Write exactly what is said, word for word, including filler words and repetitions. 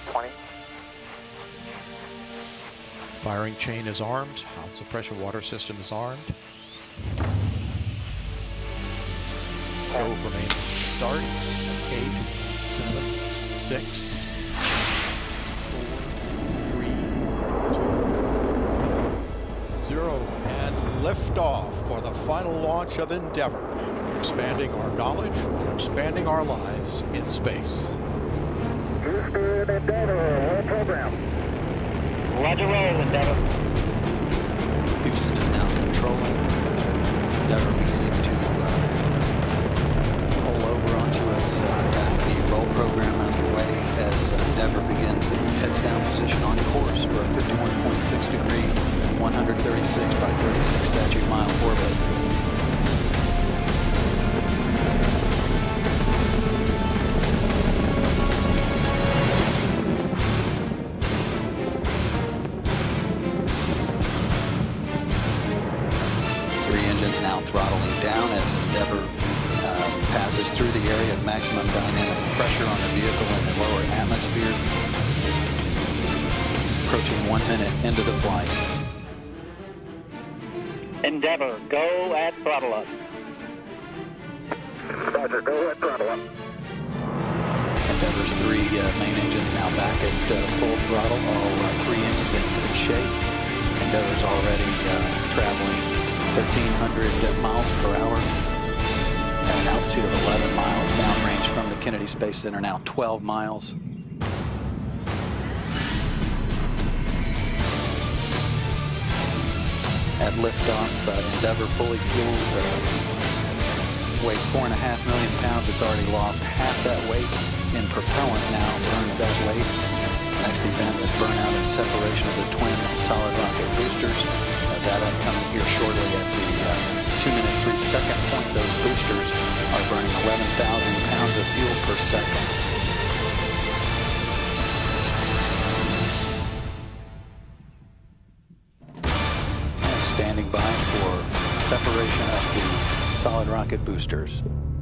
twenty. Firing chain is armed. House suppression water system is armed. Go remain start. Eight, seven, six, four, three, two, zero, and liftoff for the final launch of Endeavour. Expanding our knowledge, expanding our lives in space. Houston, Endeavour, roll program. Roger, roll, Endeavour. Houston is now controlling. Endeavour beginning to uh, pull over onto its uh, the roll program underway as uh, Endeavour begins its heads down position on course for a fifty-one point six degree, one hundred thirty-six by thirty-six statute mile orbit. Now throttling down as Endeavour uh, passes through the area of maximum dynamic pressure on the vehicle in the lower atmosphere. Approaching one minute into the flight. Endeavour, go at throttle up. Roger, go at throttle up. Endeavour's three uh, main engines now back at uh, full throttle, all uh, three engines in good shape. Endeavour's already uh, traveling thirteen hundred miles per hour at an altitude of eleven miles, downrange from the Kennedy Space Center now twelve miles. At liftoff, uh, Endeavour fully fueled, uh, weighed four and a half million pounds. It's already lost half that weight in propellant now, burned that weight. Next event is burnout and separation of the twin solid rocket boosters. Data coming here shortly at the uh, two minute three second point. Those boosters are burning eleven thousand pounds of fuel per second. And standing by for separation of the solid rocket boosters.